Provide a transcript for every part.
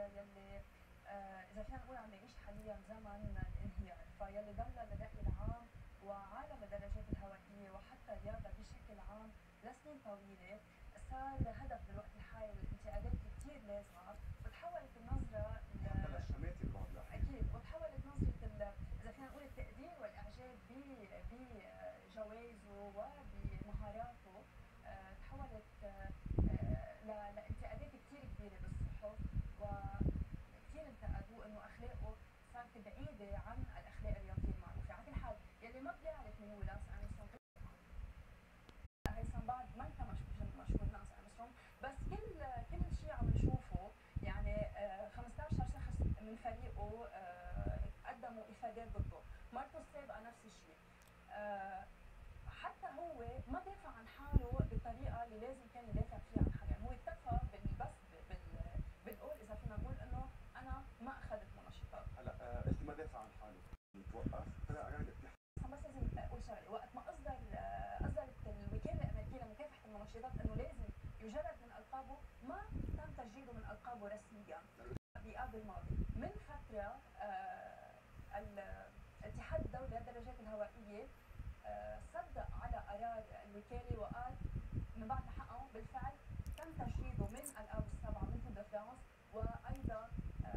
يلي اذا فينا نقول عم نعيش حاليا زمن الانهيار، فيلي ضل للرأي العام وعالم الدراجات الهوائيه وحتى الرياضه بشكل عام لسنين طويله صار هدف بالوقت الحالي للانتقادات كثير لاذعه، وتحولت النظره حتى للشماتة ببعض الأحيان. اكيد، وتحولت نظره اذا فينا نقول التقدير والاعجاب بجوائزه وبمهاراته، تحولت لانتقادات كثير كبيره بالصحف، وكثير انتقدوه انه اخلاقه صارت بعيده عن الاخلاق الرياضيه المعروفه. على كل حال يلي ما بيعرف مين هو لانس ارمسترونغ، هيثم بعد ما انت مشهور لانس ارمسترونغ، بس كل شيء عم نشوفه يعني 15 شخص من فريقه قدموا افادات ضده، مرته السابقه نفس الشيء. حتى هو ما دافع عن حاله بالطريقه اللي لازم كان يدافع فيها عن حاله، يعني هو اكتفى بس بالقول اذا فينا نقول انه انا ما اخذت منشطات. هلا قلت ما دافع عن حاله، يتوقف طلع قرار الاتحاد. بس لازم اقول شغله، وقت ما اصدرت الوكاله الامريكيه لمكافحه المنشطات انه لازم يجرد من القابه، ما تم تجريده من القابه رسميا بآب الماضي. من فتره الاتحاد الدولي للدراجات الهوائيه صدق على قرار الوكاله وقال من بعد ما حققوا بالفعل تم تجريده من الآب السبعه من تور دو فرانس، وايضا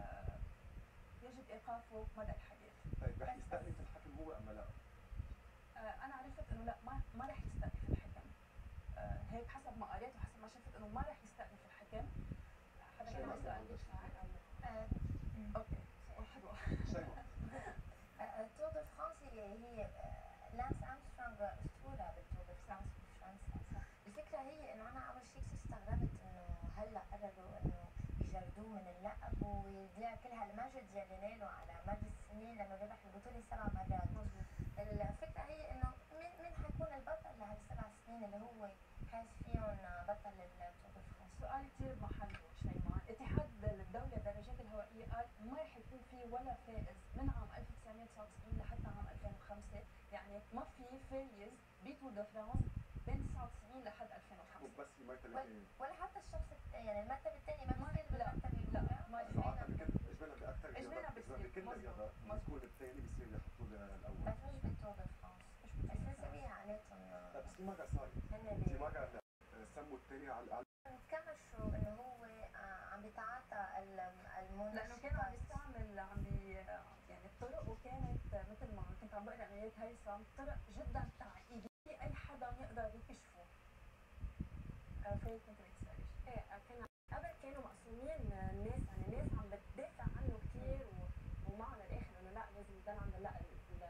يجب ايقافه مدى الحياه. طيب رح يستأنف الحكم هو ام لا؟ انا عرفت انه لا، ما رح يستأنف الحكم، هيك حسب ما قريت وحسب ما شفت انه ما رح يستأنف الحكم. حدا شيء كمان ما سؤال؟ اوكي، واحد شيء تور دو فرانس هي لانس ارمسترونغ اسطوره بالتور دو فرانس بفرنسا. الفكره هي انه انا اول شيء كثير استغربت انه هلا قرروا انه يجردوه من اللقب ويضيع كل هالمجد يلي ناله على مدى السنين لانه ربح البطوله 7 مرات. الفكره هي انه مين حيكون البطل لهال7 سنين اللي هو حاز فيهم بطل التور دو فرانس؟ سؤال كثير محله شيماء. اتحاد الدولي للدراجات الهوائيه قال ما رح يكون في ولا فائز من عام 1999 لحتى عام 2005، يعني ما في فايز بتور دو فرانس بين 99 لحد 2005. بس المرتبه ولا حتى الشخص يعني المرتبه الثانيه ما بتصير بالمرتبه لا الاولى؟ ما اجمالا باكثر اجمالا بتصير بكل الرياضات بيكون الثاني بيصير يحطوا الاول. بس مش بالتور دو فرانس، بس نسبيها عليهم. بس في مره صار في مره سموا الثاني على الأقل كمشوا انه هو عم بيتعاطى المنشطات لانه كان عم يستعمل يعني الطرق، وكانت مثل ما كنت عم بقرا قرايات هيثم طرق جدا تعقيديه اي حدا يقدر يكشفه. فايت كنت بتسالي شيء؟ ايه، قبل كانوا مقسومين الناس، يعني الناس عم بتدافع عنه كثير ومعه للاخر انه لا لازم يضل عنده اللقب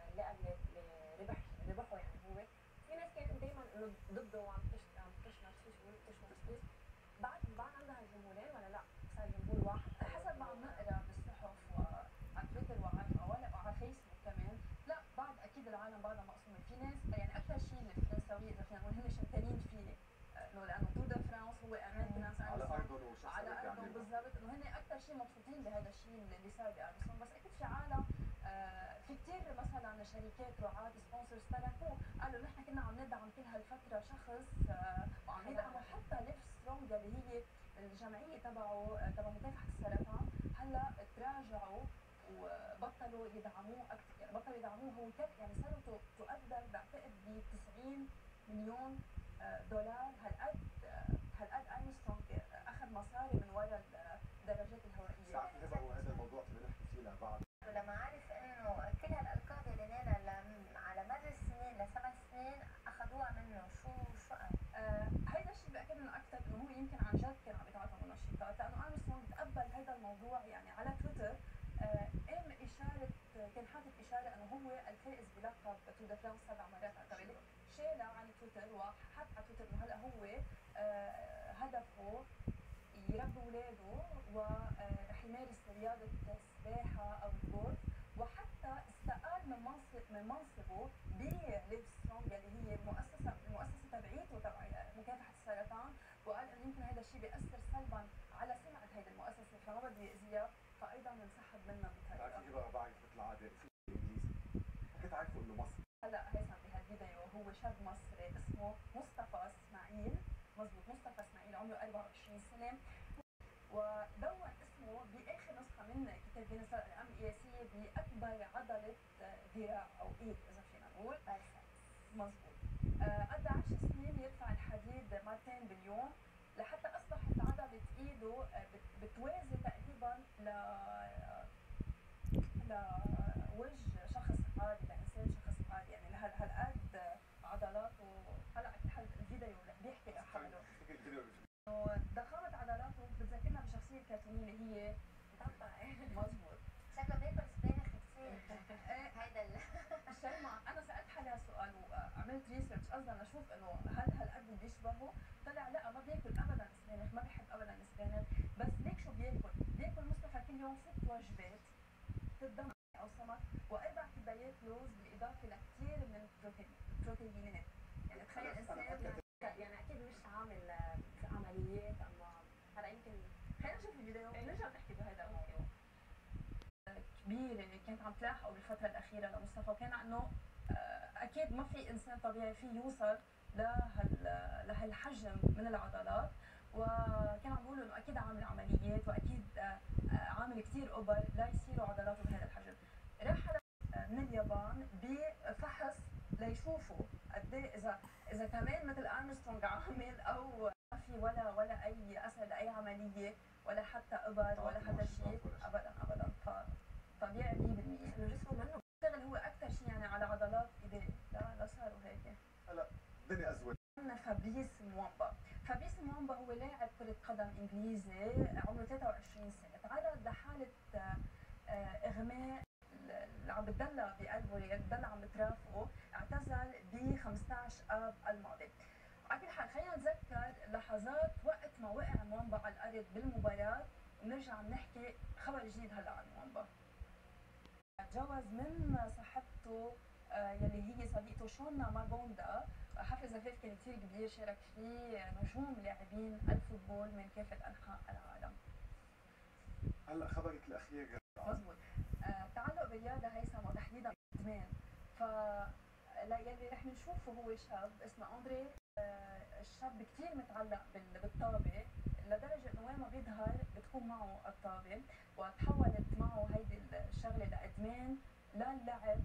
اللي ربحه يعني هو. في ناس كانت دائما انه ضده وعم تشمس فيه بعد عندها الجمهورين ولا لا صار جمهور واحد؟ حسب ما عم نقرا بالصحف وعلى تويتر وعلى فيسبوك كمان، لا بعد اكيد العالم بعدها مقسومه. في ناس يعني اكثر شيء الفرنساويه اذا فينا نقول هن شمتانين فيه، انه لانه تور دو فرانس هو امان لانس على ارمسترونغ ارضهم على ارضهم بالضبط، انه هن اكثر شيء مبسوطين بهذا الشيء اللي صار بارمسترونغ. بس اكيد في عالم في كثير مثلا شركات رعاة سبونسرز تركوه، قالوا نحن كنا عم ندعم كل هالفتره شخص وعم يدعموا حتى ليف سترونج اللي هي الجمعيه تبع مكافحه السرطان، هلا تراجعوا وبطلوا يدعموه اكثر، يعني بطلوا يدعموه. هو يعني صاروا تقدر بعتقد ب 90 مليون دولار. هالقد ارمسترونغ اخذ مصاري من وراء الدراجات الهوائيه. بتعرفي هذا الموضوع فينا نحكي فيه لبعض. ولما عرف انه كل هالالقاب اللي نالها على مدى السنين ل7 سنين اخذوها منه، شو قال؟ هيدا الشيء بأكد انه اكثر انه هو يمكن عن جد كان عم يتعاطى منشطات، لانه ارمسترونغ تقبل هذا الموضوع يعني على تويتر. قام اشاره، كان حاطط اشاره انه هو الفائز بلقب تور دو فرانس 7 مرات على التوالي، شالها عن تويتر وحط على تويتر انه هلا هو هدفه يربي اولاده ورح يمارس رياضه السباحه او الجولف، وحتى استقال من منصبه بليف سترونج اللي هي المؤسسه تبعيته تبع مكافحه السرطان، وقال انه يمكن هذا الشيء بياثر سلبا على سمعه هيدي المؤسسه فما بده يأذيها، فايضا انسحب منها بطريقه. بعرف مثل العاده في الانجليزي كنت عارفه انه مصري. هلا هيثم بهالفيديو هو شاب مصري اسمه مصطفى اسماعيل، مزبوط مصطفى اسماعيل، عمره 24 سنه، ودون اسمه باخر من كتاب جينيس الارقام القياسيه باكبر عضله ذراع او ايد اذا فينا نقول. مظبوط. قضى 10 سنين يرفع الحديد مرتين باليوم لحتى اصبحت عضله ايده بتوازي تقريبا لوجه شخص عادي، لانسان شخص عادي، يعني هالقد عضلاته. هلا اكيد الفيديو بيحكي لحاله. انه ضخامه عضلاته بتذكرنا بشخصيه كرتونيه اللي هي مظبوط. شكله بياكل سبانخ كثير. هيدا الشيء انا سالت حالي سؤال وعملت ريسيرش اصلا اشوف انه هل هالقد بيشبهه؟ طلع لا، ما بياكل ابدا سبانخ، ما بيحب ابدا السبانخ. بس ليك شو بياكل؟ بياكل مصطفى كل يوم 6 وجبات تتضمن او سمك و4 كوبايات لوز بالاضافه لكثير من البروتينات. يعني تخيل انسان يعني اكيد مش عامل عمليات، اما هلا يمكن خلينا نشوف الفيديو ونرجع نحكي بهذا الموضوع. كبيره كانت عم تلاحقه بالفتره الاخيره لمصطفى، وكان انه اكيد ما في انسان طبيعي فيه يوصل لهالحجم من العضلات، وكان عم بيقولوا انه اكيد عامل عمليات واكيد عامل كثير اوبر ليصيروا عضلاته بهذا الحجم. راح من اليابان بفحص ليشوفوا قد ايه اذا كمان مثل ارمسترونج عامل او ما في ولا اي اثر لاي عمليه ولا حتى ابر ولا حتى شيء ابدا ابدا. طبيعي 100%. انه جسمه منه بيشتغل هو اكثر شيء يعني على عضلات ايديه. لا صاروا هيك. هلا الدنيا ازول. فابريس موامبا. فابريس موامبا هو لاعب كرة قدم انجليزي عمره 23 سنة، تعرض لحالة اغماء اللي عم بتدلى بقلبه، اللي بتدلى عم بترافقه. اعتزل ب 15 اب الماضي. على كل حال خلينا نتذكر لحظات وقت ما وقع موامبا على الارض بالمباراة، ونرجع نحكي خبر جديد هلا عن موامبا. تجوز من صاحبته يلي هي صديقته شونا مابوندا حفل زفاف كان كثير كبير شارك فيه نجوم لاعبين الفوتبول من كافة أنحاء العالم. هلا خبرك الاخير مزبوط. التعلق بالرياضة هيثم وتحديدا الإدمان. يلي رح نشوفه هو شاب اسمه أندري. الشاب كثير متعلق بالطابة لدرجة انه وين ما بيظهر بتكون معه الطابة، وتحولت معه هيدي الشغلة لإدمان للعب